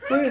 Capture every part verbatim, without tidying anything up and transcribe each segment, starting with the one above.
Where?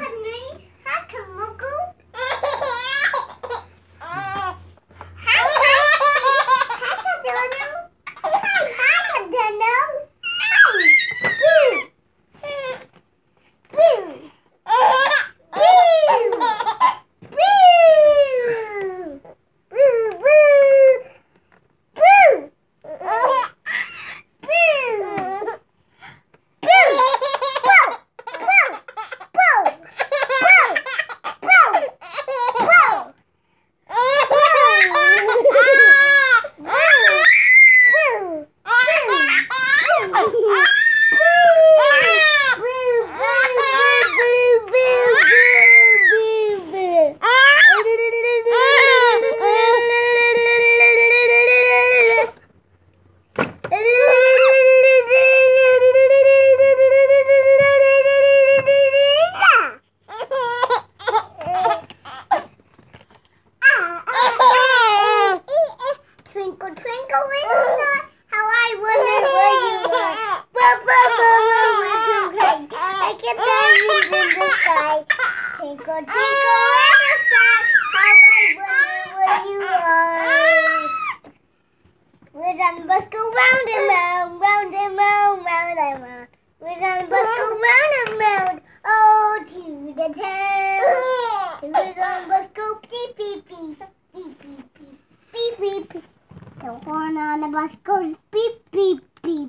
Twinkle, twinkle, little star, how I wonder where you are. Blah, blah, blah, blah, little kite, like a diamond in the sky. Twinkle, twinkle, little star, how I wonder where you are. Where's on the bus go round and round, round and round, round and round. Where's on the bus go round and round, oh, to the town. Where's on the bus go beep, beep, beep, beep, beep, beep, beep, beep, beep. The horn on the bus goes beep, beep, beep.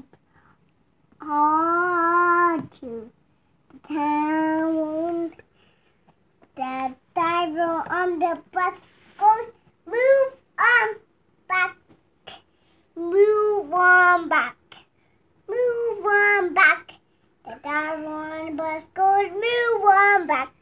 Oh, to the town. The driver on the bus goes, move on back, move on back, move on back. The driver on the bus goes, move on back.